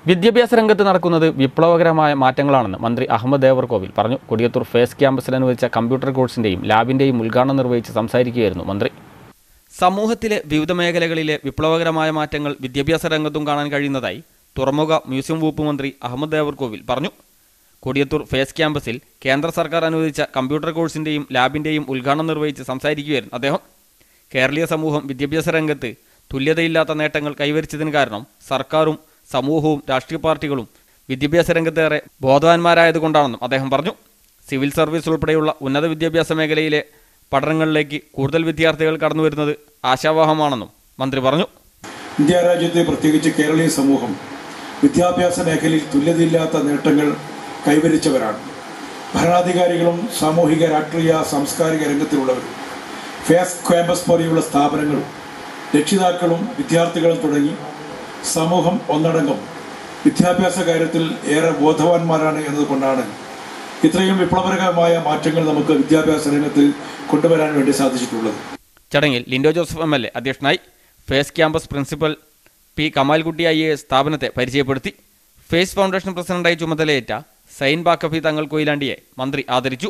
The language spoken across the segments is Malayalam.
വിദ്യാഭ്യാസ രംഗത്ത് നടക്കുന്നത് വിപ്ലവകരമായ മാറ്റങ്ങളാണെന്ന് മന്ത്രി അഹമ്മദ് ദേവർകോവിൽ പറഞ്ഞു. കൊടിയത്തൂർ ഫേസ് ക്യാമ്പസിൽ അനുവദിച്ച കമ്പ്യൂട്ടർ കോഴ്സിന്റെയും ലാബിന്റെയും ഉദ്ഘാടനം നിർവഹിച്ച് സംസാരിക്കുകയായിരുന്നു മന്ത്രി. സമൂഹത്തിലെ വിവിധ മേഖലകളിലെ വിപ്ലവകരമായ മാറ്റങ്ങൾ വിദ്യാഭ്യാസ രംഗത്തും കാണാൻ കഴിയുന്നതായി തുറമുഖ മ്യൂസിയം വകുപ്പ് മന്ത്രി അഹമ്മദ് ദേവർകോവിൽ പറഞ്ഞു. കൊടിയത്തൂർ ഫേസ് ക്യാമ്പസിൽ കേന്ദ്ര സർക്കാർ അനുവദിച്ച കമ്പ്യൂട്ടർ കോഴ്സിന്റെയും ലാബിന്റെയും ഉദ്ഘാടനം നിർവഹിച്ച് സംസാരിക്കുകയായിരുന്നു അദ്ദേഹം. കേരളീയ സമൂഹം വിദ്യാഭ്യാസ രംഗത്ത് തുല്യതയില്ലാത്ത നേട്ടങ്ങൾ കൈവരിച്ചതിന് കാരണം സർക്കാരും സമൂഹവും രാഷ്ട്രീയ പാർട്ടികളും വിദ്യാഭ്യാസ രംഗത്തേറെ ബോധവാന്മാരായതുകൊണ്ടാണെന്നും അദ്ദേഹം പറഞ്ഞു. സിവിൽ സർവീസ് ഉൾപ്പെടെയുള്ള ഉന്നത വിദ്യാഭ്യാസ മേഖലയിലെ പഠനങ്ങളിലേക്ക് കൂടുതൽ വിദ്യാർത്ഥികൾ കടന്നുവരുന്നത് ആശാവഹമാണെന്നും മന്ത്രി പറഞ്ഞു. ഇന്ത്യ രാജ്യത്തെ പ്രത്യേകിച്ച് കേരളീയ സമൂഹം വിദ്യാഭ്യാസ മേഖലയിൽ തുല്യതയില്ലാത്ത നേട്ടങ്ങൾ കൈവരിച്ചവരാണ്. ഭരണാധികാരികളും സാമൂഹിക രാഷ്ട്രീയ സാംസ്കാരിക രംഗത്തിലുള്ളവരും ഫേസ് ക്യാമ്പസ് പോലെയുള്ള സ്ഥാപനങ്ങളും രക്ഷിതാക്കളും വിദ്യാർത്ഥികളും തുടങ്ങി സമൂഹം ഒന്നടങ്കം വിദ്യാഭ്യാസ കാര്യത്തിൽ ഏറെ ബോധവാന്മാരാണ് എന്നതുകൊണ്ടാണ് ഇത്രയും വിപ്ലവകരമായ മാറ്റങ്ങൾ നമുക്ക് വിദ്യാഭ്യാസ രംഗത്ത് കൊണ്ടുവരാൻ വേണ്ടി സാധിച്ചിട്ടുള്ളത്. ചടങ്ങിൽ ലിൻഡോ ജോസഫ് MLA അധ്യക്ഷനായി. Face campus principal P Kamalkutty IAS സ്ഥാപനത്തെ പരിചയപ്പെടുത്തി. ഫേസ് ഫൗണ്ടേഷൻ പ്രസിഡന്റായി ചുമതലയേറ്റ സൈൻ ബാക്കഫി തങ്ങൾ കൊയിലാണ്ടിയെ മന്ത്രി ആദരിച്ചു.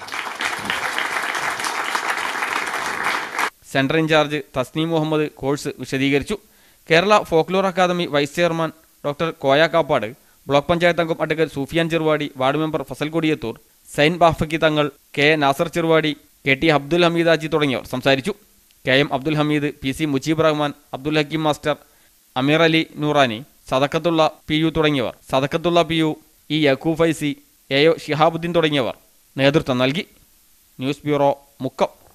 Central in charge Thasneem Muhammad course വിശദീകരിച്ചു. Kerala folklore academy vice chairman doctor Koya Kappad, block panchayat അംഗം advocate Sufiyan Cheruvadi, ward member Fazal Kodiyathur, Zain Bafaqi Thangal, KA Nasar Cheruvadi, KT Abdul Hameed ആജി തുടങ്ങിയവർ സംസാരിച്ചു. KM Abdul Hameed, PC Mujeeb Rahman, Abdul Hakeem master, Ameer Ali Noorani, Sadakathulla PU തുടങ്ങിയവർ, Sadakathulla PU, E യക്കൂഫ് Faizy, AO Shihabuddin തുടങ്ങിയവർ നേതൃത്വം നൽകി. News bureau, Mukkam.